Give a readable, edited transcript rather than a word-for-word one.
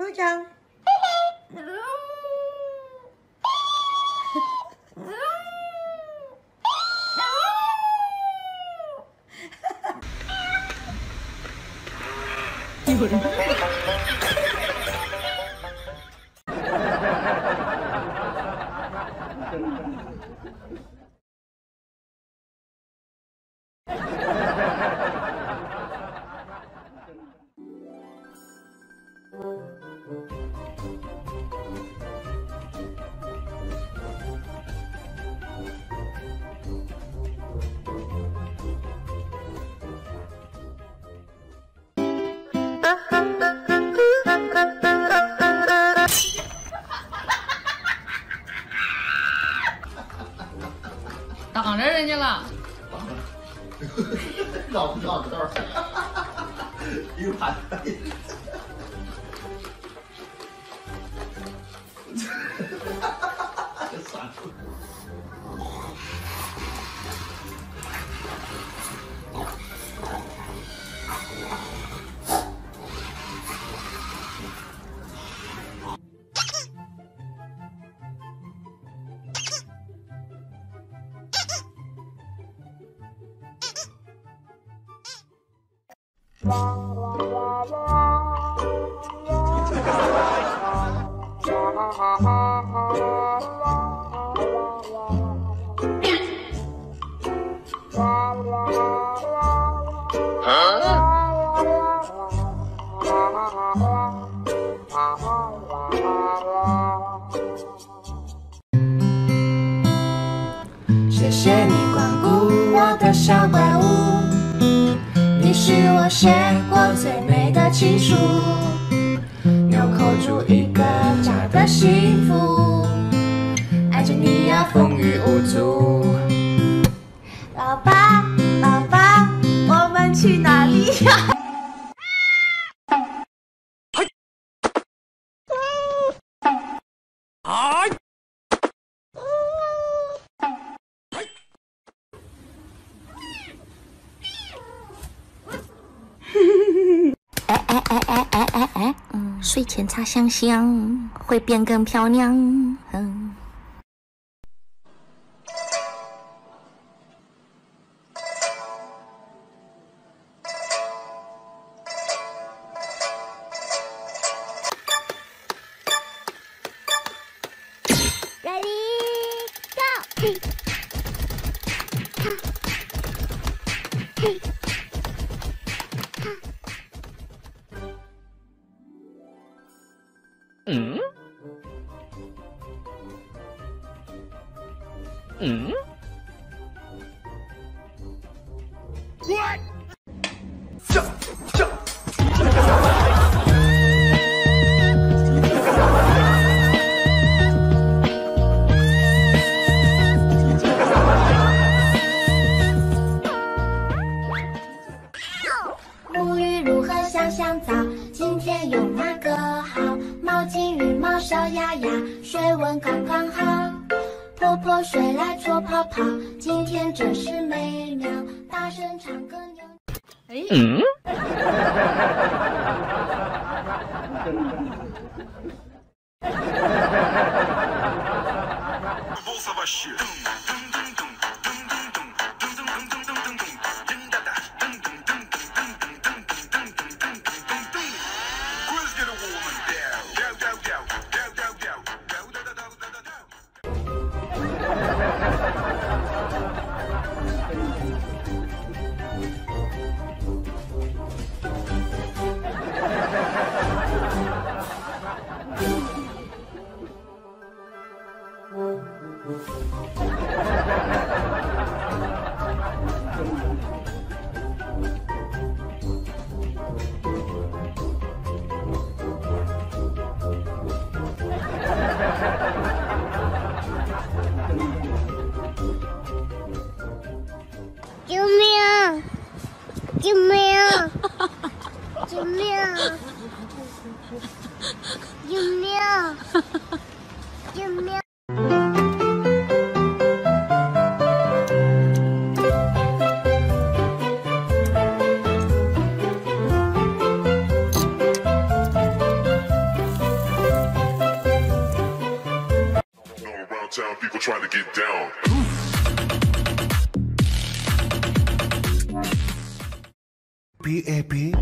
都讲。有人。 挡着人家了， 绕不绕道儿？一个盘子。这算了。 谢谢你光顾我的小怪物，你是我写过最美的情书，纽扣住一个家的幸福，爱着你呀风雨无阻。老爸，老爸，我们去哪里呀？睡前擦香香，会变更漂亮。Ready, go! Hey. Hey. What? Jump, jump. 沐浴如何香香皂？今天用哪个好？毛巾、羽毛、小鸭鸭，水温刚刚好。泼泼水来搓泡泡，今天真是美妙。大声唱歌扭。 救命！救命！救命！救命！救命！ people trying to get down. PAP